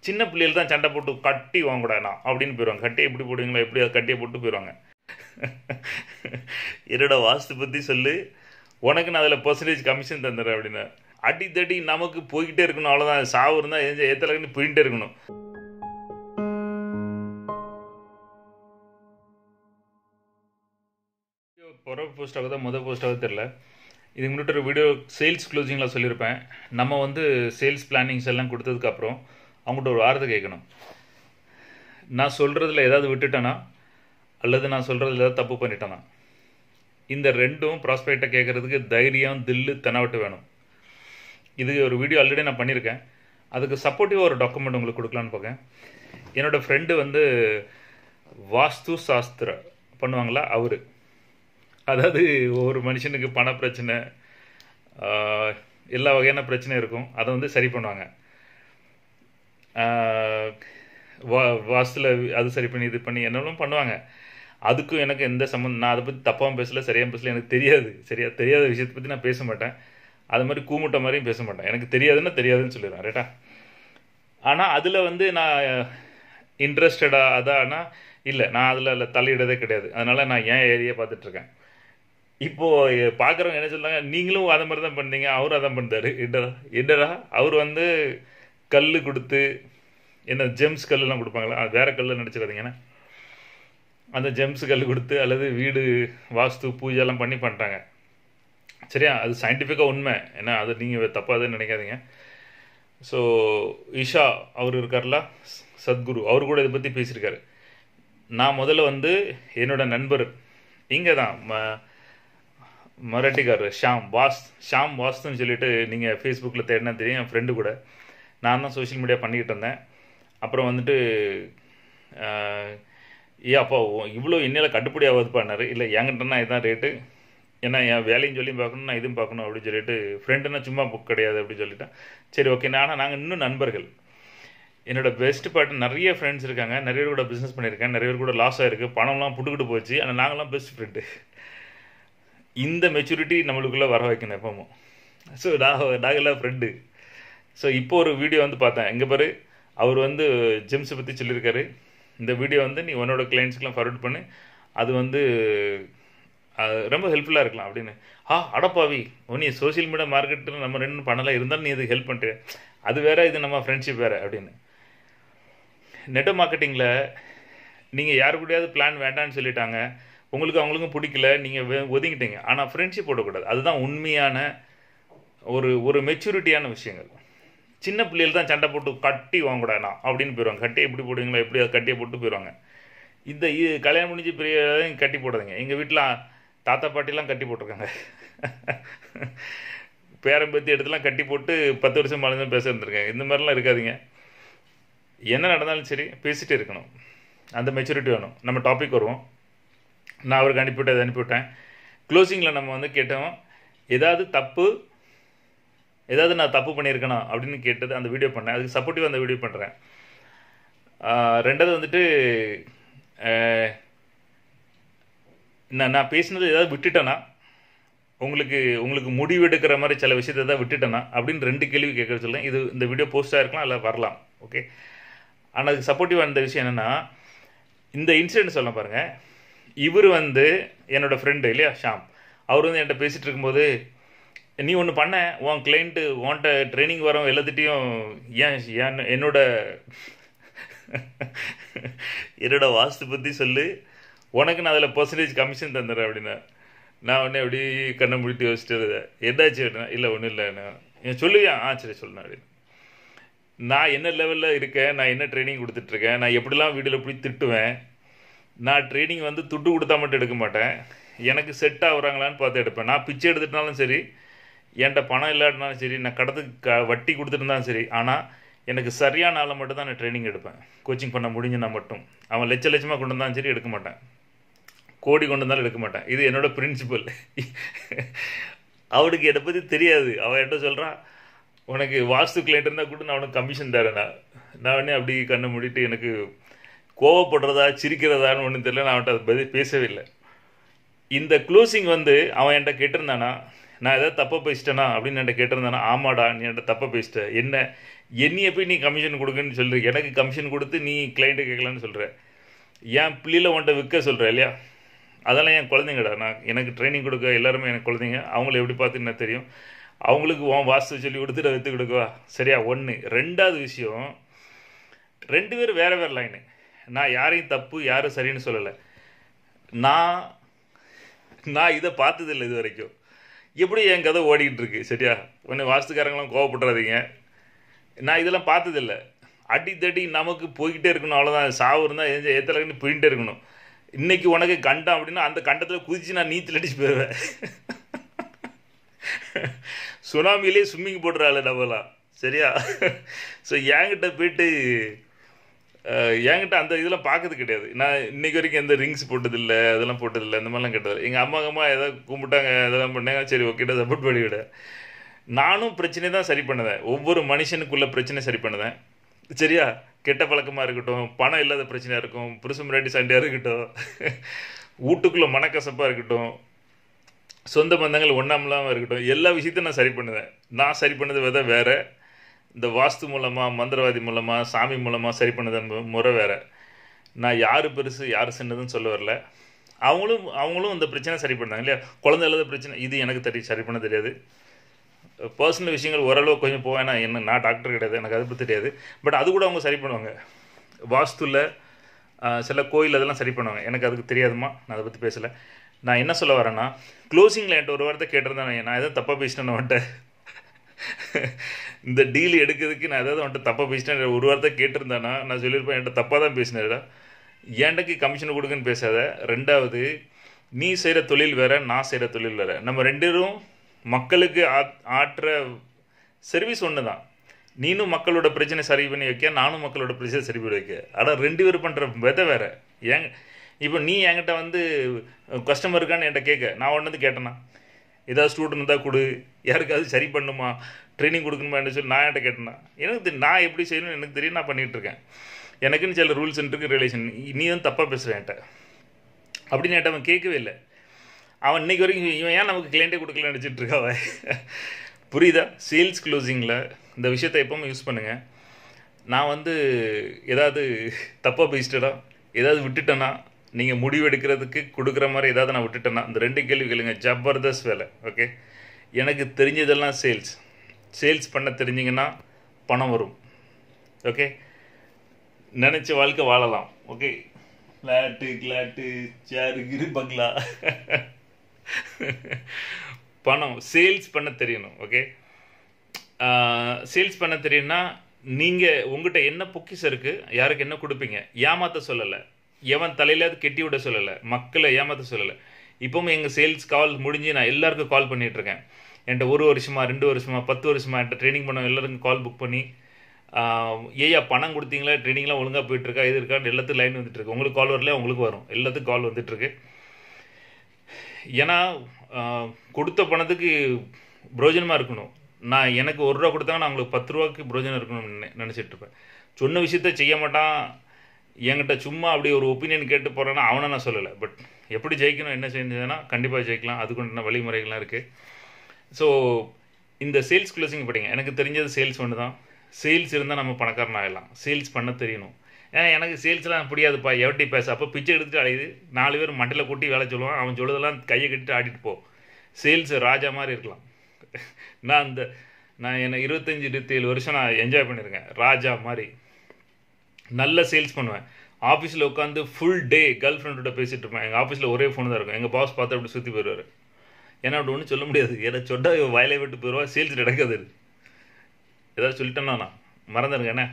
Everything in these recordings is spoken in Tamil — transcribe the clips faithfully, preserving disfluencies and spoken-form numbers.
சின்ன பிள்ளைகள் தான் சண்டை போட்டு கட்டி வாங்கக்கூடாதுண்ணா அப்படின்னு போயிடுவாங்க. கட்டி எப்படி போடுவீங்களா, எப்படி கட்டியை போட்டு போயிடுவாங்க. என்னோட வாஸ்து பற்றி சொல்லு, உனக்கு நான் அதில் பர்சன்டேஜ் கமிஷன் தந்துடுறேன் அப்படின்னா. அடி தடி நமக்கு போய்கிட்டே இருக்கணும், அவ்வளோதான். சாவு இருந்தால் எந்த ஏற்றலன்னு போயிட்டே இருக்கணும். பிறகு போஸ்ட் ஆகுதா முதல் போஸ்ட் ஆகுது தெரில. இதுக்கு முன்னாடி ஒரு வீடியோ சேல்ஸ் க்ளோசிங்கில் சொல்லியிருப்பேன். நம்ம வந்து சேல்ஸ் பிளானிங்ஸ் எல்லாம் கொடுத்ததுக்கப்புறம் அவங்கள்ட்ட ஒரு வார்த்தை கேட்கணும். நான் சொல்கிறதுல ஏதாவது விட்டுட்டேனா அல்லது நான் சொல்கிறதுல ஏதாவது தப்பு பண்ணிட்டேனா, இந்த ரெண்டும் ப்ராஸ்பெக்டை கேட்குறதுக்கு தைரியம், தில்லு, தெனாவட்டு வேணும். இது ஒரு வீடியோ ஆல்ரெடி நான் பண்ணியிருக்கேன். அதுக்கு சப்போர்ட்டிவாக ஒரு டாக்குமெண்ட் உங்களுக்கு கொடுக்கலான்னு பார்க்கேன். என்னோடய ஃப்ரெண்டு வந்து வாஸ்து சாஸ்திர பண்ணுவாங்களா அவர், அதாவது ஒரு மனுஷனுக்கு பண பிரச்சனை, எல்லா வகையான பிரச்சனை இருக்கும், அதை வந்து சரி பண்ணுவாங்க. வா வாஸ்துல அது சரி பண்ணி இது பண்ணி என்னெல்லாம் பண்ணுவாங்க. அதுக்கும் எனக்கு எந்த சம்மந்தம், நான் அதை பற்றி தப்பாகவும் பேசலை, சரியாக பேசலை. எனக்கு தெரியாது, சரியா தெரியாத விஷயத்தை பற்றி நான் பேச மாட்டேன். அது மாதிரி கூமுட்ட மாதிரியும் பேச மாட்டேன். எனக்கு தெரியாதுன்னா தெரியாதுன்னு சொல்லிடுவேன், ரைட்டா. ஆனால் அதில் வந்து நான் இன்ட்ரெஸ்டடாக அதானா இல்லை, நான் அதில் தலையிடதே கிடையாது. அதனால் நான் ஏன் ஏரியா பார்த்துட்ருக்கேன். இப்போது பார்க்குறவங்க என்ன சொல்கிறாங்க, நீங்களும் அதை மாதிரி தான் பண்ணீங்க, அவரும் அதான் பண்ணுறாரு. என்னடா என்னடா அவர் வந்து கல் கொடுத்து, என்ன ஜெம்ஸ் கல்லாம் கொடுப்பாங்களா, அது வேறு கல் நினச்சிடாதீங்கன்னா, அந்த ஜெம்ஸ் கல் கொடுத்து அல்லது வீடு வாஸ்து பூஜைலாம் பண்ணி பண்ணிட்டாங்க. சரியா, அது சயின்டிஃபிக்காக உண்மை. ஏன்னா அது நீங்கள் தப்பாதுன்னு நினைக்காதீங்க. ஸோ ஈஷா அவர் இருக்கார்ல, சத்குரு, அவர் கூட இதை பற்றி பேசியிருக்காரு. நான் முதல்ல வந்து என்னோடய நண்பர் இங்கே தான் ம மராட்டிக்காரர் ஷாம் வாஸ் ஷாம் வாஸ்துன்னு சொல்லிட்டு நீங்கள் ஃபேஸ்புக்கில் தேடினா தெரியும். என் ஃப்ரெண்டு கூட நான் தான் சோஷியல் மீடியா பண்ணிக்கிட்டு இருந்தேன். அப்புறம் வந்துட்டு ஏ அப்பா இவ்வளோ இன்னில் கட்டுப்படி ஆகுது பண்ணார். இல்லை என்கிட்டனா இதுதான் ரேட்டு, ஏன்னா என் வேலையும் சொல்லி பார்க்கணும், நான் இதுவும் பார்க்கணும் அப்படின்னு சொல்லிட்டு, ஃப்ரெண்டுன்னா சும்மா புக் கிடையாது அப்படின்னு சொல்லிட்டேன். சரி ஓகே. ஆனால் நாங்கள் இன்னும் நண்பர்கள். என்னோடய பெஸ்ட் பார்ட் நிறைய ஃப்ரெண்ட்ஸ் இருக்காங்க, நிறைய பேர் கூட பிஸ்னஸ் பண்ணியிருக்கேன், நிறைய பேர் கூட லாஸ் ஆகிருக்கு, பணம்லாம் புட்டுக்கிட்டு போச்சு. ஆனால் நாங்களாம் பெஸ்ட் ஃப்ரெண்டு. இந்த மெச்சூரிட்டி நம்மளுக்குள்ளே வர வைக்கணும் எப்பவும். ஸோ நான் நாங்கள்லாம் ஃப்ரெண்டு. ஸோ இப்போ ஒரு வீடியோ வந்து பார்த்தேன். எங்கே பாரு, அவர் வந்து ஜெம்ஸை பற்றி சொல்லியிருக்காரு. இந்த வீடியோ வந்து நீ உன்னோட கிளைண்ட்ஸ்க்கெலாம் ஃபார்வர்ட் பண்ணு, அது வந்து ரொம்ப ஹெல்ப்ஃபுல்லாக இருக்கலாம் அப்படின்னு. ஆ அடப்பாவி, நீ சோஷியல் மீடியா மார்க்கெட்டில் நம்ம ரெண்டு பண்ணலாம், இருந்தாலும் நீ இது ஹெல்ப் பண்ணிட்டு, அது வேறு, இது நம்ம ஃப்ரெண்ட்ஷிப் வேறு அப்படின்னு. நெட் மார்க்கெட்டிங்கில் நீங்கள் யாரு கூடயாவது பிளான் வேண்டான்னு சொல்லிட்டாங்க, உங்களுக்கு அவங்களுக்கும் பிடிக்கல, நீங்கள் ஒதுங்கிட்டீங்க. ஆனால் ஃப்ரெண்ட்ஷிப் போடக்கூடாது. அதுதான் உண்மையான ஒரு ஒரு மெச்சூரிட்டியான விஷயங்கள். சின்ன பிள்ளைகள் தான் சண்டை போட்டு கட்டி வாங்கக்கூடாதுண்ணா அப்படின்னு போயிடுவாங்க. கட்டியை எப்படி போடுவீங்களா, எப்படி அதை கட்டியை போட்டு போயிடுவாங்க. இந்த இது கல்யாணம் முடிஞ்சு பெரிய கட்டி போடாதீங்க. எங்கள் வீட்டில் தாத்தா பாட்டிலாம் கட்டி போட்டிருக்காங்க. பேரம்பத்தி இடத்துலாம் கட்டி போட்டு பத்து வருஷம் மழை பேச இருந்திருக்கேன். இந்த மாதிரிலாம் இருக்காதிங்க. என்ன நடந்தாலும் சரி பேசிகிட்டே இருக்கணும். அந்த மெச்சூரிட்டி வேணும். நம்ம டாபிக் வருவோம். நான் அவருக்கு அனுப்பிவிட்டேன், அதை அனுப்பிவிட்டேன். க்ளோசிங்கில் நம்ம வந்து கேட்டோம், ஏதாவது தப்பு ஏதாவது நான் தப்பு பண்ணியிருக்கேனா அப்படின்னு கேட்டது அந்த வீடியோ பண்ணேன். அதுக்கு சப்போர்ட்டிவாக அந்த வீடியோ பண்ணுறேன். ரெண்டாவது வந்துட்டு நான் நான் பேசினது ஏதாவது விட்டுட்டேனா, உங்களுக்கு உங்களுக்கு முடிவு எடுக்கிற மாதிரி சில விஷயத்தை ஏதாவது விட்டுட்டேனா அப்படின்னு ரெண்டு கேள்வி கேட்க சொல்லேன். இது இந்த வீடியோ போஸ்ட்டாக இருக்கலாம், இல்லை வரலாம். ஓகே. ஆனால் அதுக்கு சப்போர்ட்டிவாக இருந்த விஷயம் என்னென்னா, இந்த இன்சிடென்ட் சொல்ல பாருங்கள். இவர் வந்து என்னோடய ஃப்ரெண்டு இல்லையா, ஷாம். அவர் வந்து என்கிட்ட பேசிகிட்டு இருக்கும்போது, நீ ஒன்று பண்ண, உன் கிளைண்ட்டு உன்கிட்ட ட்ரைனிங் வரோம் எல்லாத்திட்டையும் ஏன் ஏன் என்னோட என்னோட வாஸ்து பற்றி சொல்லு, உனக்கு நான் அதில் பர்சன்டேஜ் கமிஷன் தந்துடுறேன் அப்படின்னா. நான் உடனே அப்படி கண்ணை முடிட்டு யோசிச்சுட்டு, எதாச்சும் அப்படின்னா, இல்லை ஒன்றும் இல்லை, நான் சொல்லுவியா, ஆ சரி சொல்லுண்ணா அப்படின்னு. நான் என்ன லெவலில் இருக்கேன், நான் என்ன ட்ரைனிங் கொடுத்துட்ருக்கேன், நான் எப்படிலாம் வீடியோவில் எப்படி திட்டுவேன். நான் ட்ரைனிங் வந்து துட்டு கொடுத்தா மட்டும் எடுக்க மாட்டேன், எனக்கு செட் ஆகுறாங்களான்னு பார்த்து எடுப்பேன். நான் பிச்சை எடுத்துட்டாலும் சரி, என்கிட்ட பணம் இல்லாட்டினாலும் சரி, நான் கடத்துக்கு க வட்டி கொடுத்துருந்தாலும் சரி, ஆனால் எனக்கு சரியான ஆளை மட்டும் தான் நான் ட்ரைனிங் எடுப்பேன். கோச்சிங் பண்ண முடிஞ்சுன்னா மட்டும். அவன் லட்ச லட்சமாக கொண்டு வந்தாலும் சரி எடுக்க மாட்டேன், கோடி கொண்டு வந்தாலும் எடுக்க மாட்டேன். இது என்னோட பிரின்சிபல். அவனுக்கு என்னை பற்றி தெரியாது. அவன் என்கிட்ட சொல்கிறான், உனக்கு வாஸ்து கிளைண்ட் இருந்தால் கூட நான் உனக்கு கமிஷன் தரேண்ணா. நான் உடனே அப்படி கண்ணை மூடிட்டு, எனக்கு கோவப்படுறதா சிரிக்கிறதான்னு ஒன்றும் தெரியல. நான் அவன்கிட்ட அதை பதில் பேசவே இல்லை. இந்த க்ளோசிங் வந்து அவன் என்கிட்ட கேட்டிருந்தானா, நான் எதாவது தப்பாக பேசிட்டேனா அப்படின்னு என்கிட்ட கேட்டிருந்தேன்னா, ஆமாடா நீ என்கிட்ட தப்பாக பேசிட்ட, என்ன என்னையை போய் நீ கமிஷன் கொடுக்குன்னு சொல்கிற, எனக்கு கமிஷன் கொடுத்து நீ கிளைண்ட்டு கேட்கலான்னு சொல்கிற, என் பிள்ளையில் உன்ட்ட விற்க சொல்கிற இல்லையா, அதெல்லாம் என் குழந்தைங்கடா. நான் எனக்கு ட்ரைனிங் கொடுக்க எல்லாருமே எனக்கு குழந்தைங்க. அவங்கள எப்படி பார்த்துன்னு எனக்கு தெரியும். அவங்களுக்கு உன் வாஸ்து சொல்லி கொடுத்து நான் விற்று கொடுக்குவா? சரியா? ஒன்று. ரெண்டாவது விஷயம், ரெண்டு பேரும் வேறு வேறு லைனு. நான் யாரையும் தப்பு யாரும் சரின்னு சொல்லலை. நான் நான் இதை பார்த்ததில்லை இது வரைக்கும். எப்படி என் கதை ஓடிக்கிட்டு இருக்கு. சரியா? ஒன்று வாஸ்துக்காரங்களாம் கோவப்பட்டுறாதீங்க. நான் இதெல்லாம் பார்த்ததில்லை. அடி தடி நமக்கு போய்கிட்டே இருக்கணும், அவ்வளோதான். சாவு இருந்தால் எந்த ஏற்றலன்னு போயிட்டே இருக்கணும். இன்றைக்கி உனக்கு கண்டம் அப்படின்னா அந்த கண்டத்தில் குதிச்சு நான் நீச்சல் அடிச்சு போயிடுவேன். சுனாமிலே ஸ்விம்மிங் போடுறாள் நம்மலாம். சரியா? ஸோ என்கிட்ட போயிட்டு என்கிட்ட அந்த இதெல்லாம் பார்க்கறது கிடையாது. நான் இன்றைக்கி வரைக்கும் எந்த ரிங்ஸ் போட்டதில்லை, அதெல்லாம் போட்டதில்லை, அந்த மாதிரிலாம் கேட்டதில்லை. எங்கள் அம்மா அம்மா எதாவது கும்பிட்டாங்க, அதெல்லாம் பண்ணாங்க, சரி ஓகேட்டா சப்போர்ட் பண்ணி விட. நானும் பிரச்சனை தான் சரி பண்ணுவேன். ஒவ்வொரு மனுஷனுக்குள்ள பிரச்சனை சரி பண்ணுவேன். சரியா? கெட்ட பழக்கமாக இருக்கட்டும், பணம் இல்லாத பிரச்சனையாக இருக்கும், புருஷன் முன்னாடி சண்டையாக இருக்கட்டும், வீட்டுக்குள்ளே மனக்கசப்பாக இருக்கட்டும், சொந்த பந்தங்கள் ஒன்றாமலாமல் இருக்கட்டும், எல்லா விஷயத்தையும் நான் சரி பண்ணுவேன். நான் சரி பண்ணது வித வேறு, இந்த வாஸ்து மூலமாக, மந்திரவாதி மூலமாக, சாமி மூலமாக சரி பண்ணது முறை வேறு. நான் யார் பெருசு யார் சின்னதுன்னு சொல்ல வரல. அவங்களும் அவங்களும் இந்த பிரச்சனை சரி பண்ணாங்க இல்லையா? குழந்தை இல்லாத பிரச்சனை இது எனக்கு தெரியும், சரி பண்ண தெரியாது. பர்சனல் விஷயங்கள் ஓரளவு கொஞ்சம் போவேன். நான் என்ன நான் டாக்டர் கிடையாது, எனக்கு அதை பற்றி தெரியாது. பட் அது கூட அவங்க சரி பண்ணுவாங்க. வாஸ்துவில் சில கோயில் அதெல்லாம் சரி பண்ணுவாங்க. எனக்கு அதுக்கு தெரியாதுமா, நான் அதை பற்றி பேசலை. நான் என்ன சொல்ல வரேன்னா, க்ளோசிங்கில் என்கிட்ட ஒரு வாரத்தை கேட்டிருந்தேன், நான் எதாவது தப்பாக பேசிட்டேன்னு வந்துட்டு இந்த டீல் எடுக்கிறதுக்கு நான் எதாவது வந்துட்டு தப்பாக பேசிட்டேன் ஒரு வாரத்தை கேட்டிருந்தேன்னா நான் சொல்லியிருப்பேன், என்கிட்ட தப்பாக தான் பேசினேடா, ஏன்டக்கு கமிஷன் கொடுக்குன்னு பேசாத. ரெண்டாவது, நீ செய்கிற தொழில் வேறு, நான் செய்கிற தொழில் வேறு. நம்ம ரெண்டு பேரும் மக்களுக்கு ஆற்ற சர்வீஸ் ஒன்று தான். நீனும் மக்களோட பிரச்சனை சரி பண்ணி வைக்க, நானும் மக்களோட பிரச்சனை சரி பண்ணி வைக்க. ஆனால் ரெண்டு பேரும் பண்ணுற விதை வேறு. ஏங்க இப்போ நீ என்கிட்ட வந்து கஸ்டமர் இருக்கான்னு என்கிட்ட கேட்க, நான் ஒன்று வந்து கேட்டேன்னா, ஏதாவது ஸ்டூடெண்ட் தான் கொடு, யாருக்காவது சரி பண்ணுமா, ட்ரைனிங் கொடுக்கணுமான்னு சொல்லி நான் என்கிட்ட கேட்டேன்னா, எனக்கு நான் எப்படி செய்யணும்னு எனக்கு தெரியும், நான் பண்ணிகிட்ருக்கேன். எனக்குன்னு சில ரூல்ஸ் இருக்குது, ரிலேஷன். நீ தான் தப்பாக பேசுகிறேன் என்கிட்ட அப்படின்னு என்கிட்ட அவன் கேட்கவே இல்லை. அவன் இன்றைக்கி வரைக்கும் இவன் ஏன் நமக்கு கிளைண்ட்டே கொடுக்கலன்னு நினச்சிட்டு இருக்காவ. புரியுதா? சேல்ஸ் க்ளோசிங்கில் இந்த விஷயத்தை எப்போவுமே யூஸ் பண்ணுங்கள். நான் வந்து ஏதாவது தப்பாக பேசிட்டேனா, ஏதாவது விட்டுட்டேன்னா, நீங்கள் முடிவு எடுக்கிறதுக்கு கொடுக்குற மாதிரி ஏதாவது நான் விட்டுட்டேன்னா, இந்த ரெண்டு கேள்வி கேளுங்க. ஜபர்தஸ்த் வேலை. ஓகே? எனக்கு தெரிஞ்சதெல்லாம் சேல்ஸ். சேல்ஸ் பண்ண தெரிஞ்சிங்கன்னா பணம் வரும். ஓகே? நினச்ச வாழ்க்கை வாழலாம். ஓகே? ஃப்ளாட்டு கிளாட்டு சேரு கிரு பங்களா, பணம். சேல்ஸ் பண்ண தெரியணும். ஓகே? சேல்ஸ் பண்ண தெரியும்னா நீங்கள் உங்கள்கிட்ட என்ன பொக்கிஷம் இருக்குது, யாருக்கு என்ன கொடுப்பீங்க. ஏமாற்ற சொல்லலை, எவன் தலையிலாவது கெட்டி விட சொல்லலை, மக்களை ஏமாற்ற சொல்லலை. இப்போவும் எங்கள் சேல்ஸ் கால் முடிஞ்சு நான் எல்லாருக்கும் கால் பண்ணிகிட்ருக்கேன். என்கிட்ட ஒரு வருஷமா ரெண்டு வருஷமா பத்து வருஷமா என்கிட்ட ட்ரைனிங் பண்ண எல்லாருக்கும் கால் புக் பண்ணி, ஏயா பணம் கொடுத்தீங்களா, ட்ரைனிங்லாம் ஒழுங்காக போயிட்டுருக்கா, இது இருக்கான்னு எல்லாத்துக்கும் லைன் வந்துட்டுருக்கு. உங்களுக்கு கால் வரல, உங்களுக்கு வரும், எல்லாத்துக்கும் கால் வந்துட்டுருக்கு. ஏன்னா கொடுத்த பணத்துக்கு புரோஜனமாக இருக்கணும். நான் எனக்கு ஒரு ரூபா கொடுத்தாங்கன்னா அவங்களுக்கு பத்து ரூபாய்க்கு புரோஜனம் இருக்கணும்னு நினச்சிட்ருப்பேன். சொன்ன விஷயத்த செய்ய மாட்டான், என்கிட்ட சும்மா அப்படி ஒரு ஒப்பீனியன் கேட்டு போகிறேன்னா அவனை நான் சொல்லலை. பட் எப்படி ஜெயிக்கணும், என்ன செஞ்சதுன்னா கண்டிப்பாக ஜெயிக்கலாம். அதுக்குண்டான வழிமுறைகள்லாம் இருக்குது. ஸோ இந்த சேல்ஸ் க்ளோசிங் படிங்க. எனக்கு தெரிஞ்சது சேல்ஸ் ஒன்று தான். சேல்ஸ் இருந்தால் நம்ம பணக்காரன் ஆகிடலாம். சேல்ஸ் பண்ண தெரியணும். ஏன்னா எனக்கு சேல்ஸ்லாம் முடியாதுப்பா, எவட்டி பேச. அப்போ பிச்சை எடுத்துகிட்டு அழையுது, நாலு பேர் மண்டையில் கூட்டி வேலை சொல்லுவான், அவன் சொல்லுதெல்லாம் கையை கட்டிட்டு ஆடிட்டு போ. சேல்ஸ் ராஜா மாதிரி இருக்கலாம். நான் இந்த நான் என்ன இருபத்தஞ்சி இருபத்தேழு வருஷம் நான் என்ஜாய் பண்ணியிருக்கேன். ராஜா மாதிரி நல்ல சேல்ஸ் பண்ணுவேன். ஆஃபீஸில் உட்காந்து ஃபுல் டே கேர்ள் ஃப்ரெண்டோட பேசிகிட்டு இருப்பேன். எங்கள் ஆஃபீஸில் ஒரே ஃபோன் தான் இருக்கும். எங்கள் பாஸ் பார்த்து அப்படி சுற்றி போயிடுவார். ஏன்னா அப்படி ஒன்றும் சொல்ல முடியாது, ஏன்னா சொன்னால் வயலை விட்டு போயிடுவா. சேல்ஸ் நடக்காது. ஏதாவது சொல்லிட்டேன்னா நான் மறந்துடுங்க. என்ன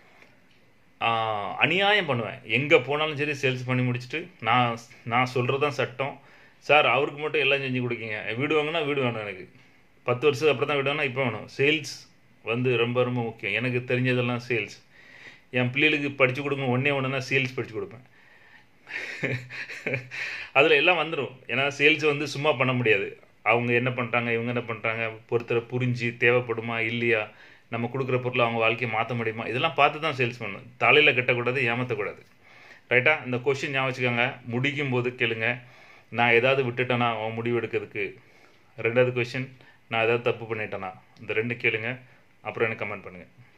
அநியாயம் பண்ணுவேன். எங்கே போனாலும் சரி சேல்ஸ் பண்ணி முடிச்சுட்டு நான் நான் சொல்கிறது தான் சட்டம். சார் அவருக்கு மட்டும் எல்லாம் செஞ்சு கொடுக்கிங்க. வீடு வாங்கினா வீடு வேணும், எனக்கு பத்து வருஷத்துக்கு அப்புறம் தான் வீடு வேணும், இப்போ வேணும். சேல்ஸ் வந்து ரொம்ப ரொம்ப முக்கியம். எனக்கு தெரிஞ்சதெல்லாம் சேல்ஸ். என் பிள்ளைகளுக்கு படித்து கொடுங்க ஒன்றே ஒன்றுனா சேல்ஸ் படித்து கொடுப்பேன். அதில் எல்லாம் வந்துடும். ஏன்னா சேல்ஸ் வந்து சும்மா பண்ண முடியாது. அவங்க என்ன பண்ணுறாங்க, இவங்க என்ன பண்ணுறாங்க, பொறுத்தரை புரிஞ்சு தேவைப்படுமா இல்லையா, நம்ம கொடுக்குற பொருளை அவங்க வாழ்க்கையை மாற்ற முடியுமா, இதெல்லாம் பார்த்து தான் சேல்ஸ் பண்ணணும். தலையில் கட்டக்கூடாது, ஏமாற்றக்கூடாது. ரைட்டா? இந்த கொஸ்டின் ஞாபகம் வச்சுக்கோங்க. முடிக்கும் போது கேளுங்க, நான் ஏதாவது விட்டுட்டேன்னா அவன் முடிவு எடுக்கிறதுக்கு ரெண்டாவது கொஷின், நான் ஏதாவது தப்பு பண்ணிட்டேனா? இந்த ரெண்டு கேளுங்க, அப்புறம் எனக்கு கமெண்ட் பண்ணுங்கள்.